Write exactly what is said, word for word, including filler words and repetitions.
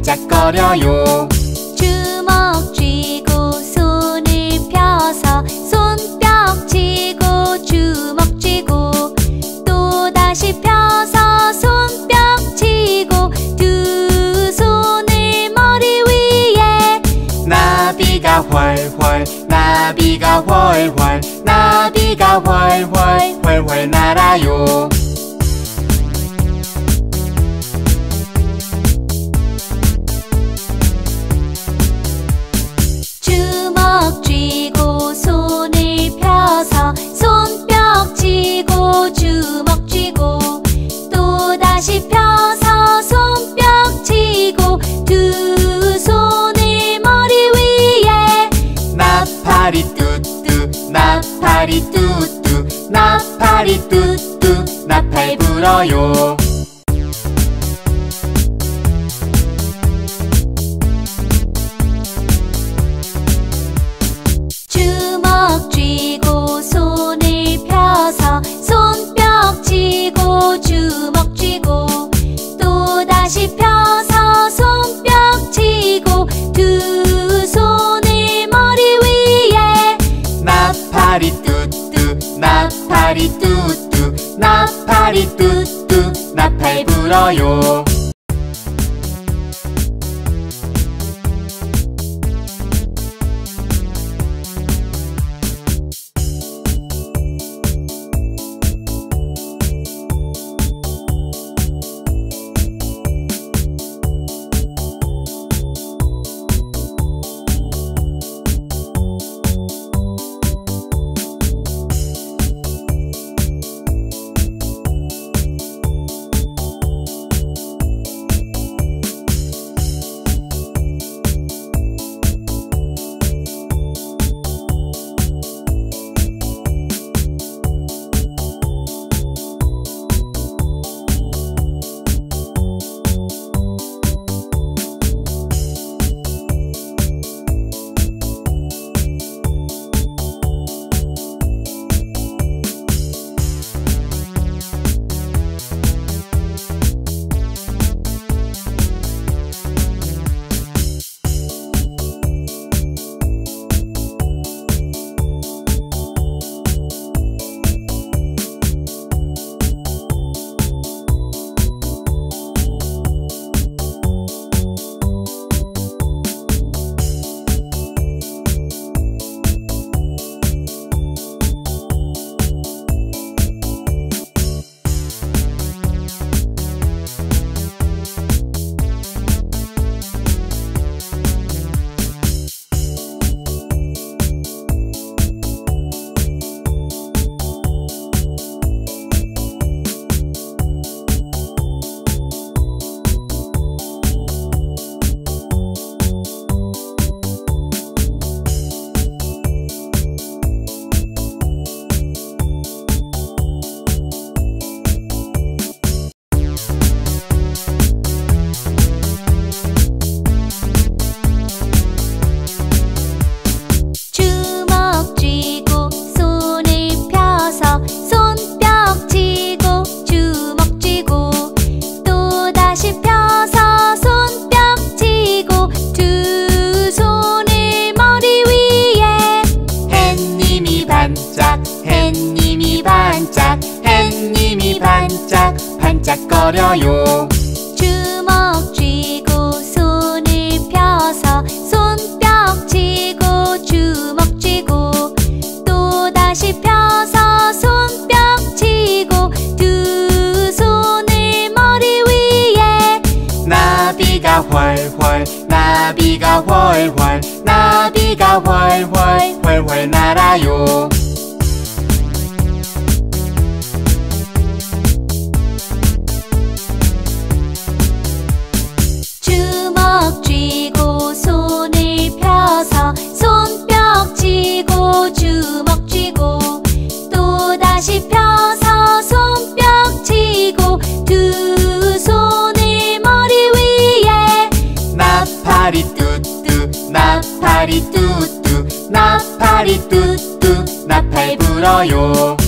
반짝거려요. 주먹 쥐고 손을 펴서 손뼉 치고 주먹 쥐고 또다시 펴서 손뼉 치고 두 손을 머리 위에 나비가 훨훨 나비가 훨훨 나비가 훨훨 훨훨 날아요. 주먹 쥐고 손을 펴서 손뼉 치고 주먹 쥐고 또다시 펴서 손뼉 치고 두 손을 머리 위에 나팔이 뚜뚜 나팔이 뚜뚜 나팔이 뚜뚜 나팔 불어요. 주먹 쥐고 손을 펴서 손뼉 치고 주먹 쥐고 또다시 펴서 손뼉 치고 두 손을 머리 위에 나팔이 뚜뚜 나팔이 뚜뚜 나팔이 뚜뚜 나팔 불어요. 반짝거려요. 주먹 쥐고 손을 펴서 손뼉 치고 주먹 쥐고 또다시 펴서 손뼉 치고 두 손을 머리 위에 나비가 훨훨 나비가 훨훨 나비가 훨훨 훨훨 날아요. 주먹 쥐고 손을 펴서 손뼉 치고 주먹 쥐고 또다시 펴서 손뼉 치고 두 손을 머리 위에 나팔이 뚜뚜 나팔이 뚜뚜 나팔이 뚜뚜 나팔 불어요.